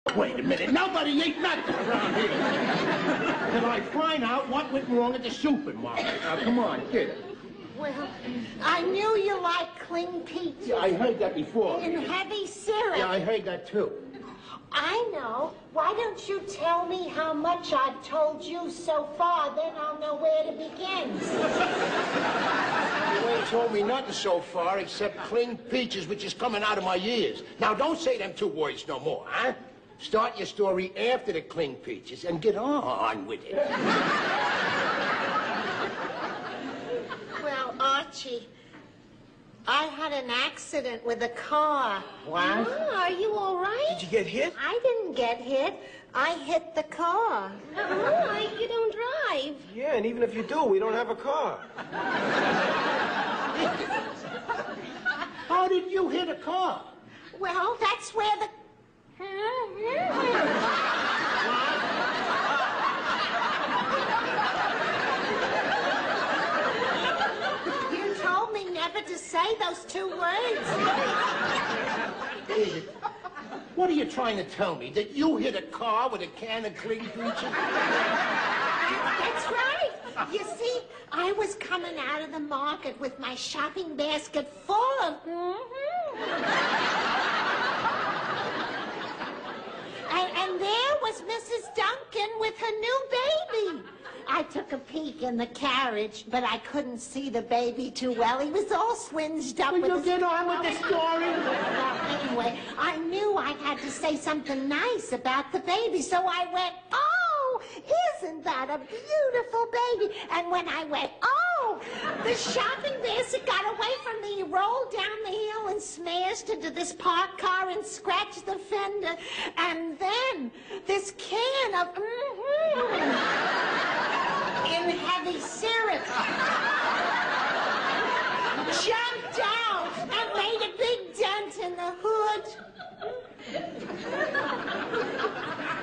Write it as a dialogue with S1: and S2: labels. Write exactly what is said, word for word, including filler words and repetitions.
S1: Wait a minute. Nobody eat nothing around here. Till I find out what went wrong at the supermarket. Now, come on, get it.
S2: Well, I knew you like cling peaches.
S1: Yeah, I heard that before.
S2: In heavy syrup.
S1: Yeah, I heard that too.
S2: I know. Why don't you tell me how much I've told you so far, then I'll know where to begin.
S1: You ain't told me nothing so far except cling peaches, which is coming out of my ears. Now, don't say them two words no more, huh? Start your story after the cling peaches and get on with it.
S2: Well, Archie, I had an accident with a car.
S1: What?
S2: Oh, are you all right?
S3: Did you get hit?
S2: I didn't get hit. I hit the car.
S4: Oh, you don't drive.
S3: Yeah, and even if you do, we don't have a car.
S1: How did you hit a car?
S2: Well, that's where the... You told me never to say those two words.
S1: Edith, what are you trying to tell me? That you hit a car with a can of cling peaches?
S2: That's right. You see, I was coming out of the market with my shopping basket full of... And, and there was Missus Duncan with her new baby. I took a peek in the carriage, but I couldn't see the baby too well. He was all swinged up.
S1: Will
S2: with
S1: you
S2: his...
S1: get on with the story?
S2: Anyway, I knew I had to say something nice about the baby, so I went, oh, isn't that a beautiful baby? And when I went, oh, the shopping basket got away from me, rolled down the hill and smashed into this parked car and scratched the fender. And then this can of mm-hmm in heavy syrup jumped out and made a big dent in the hood.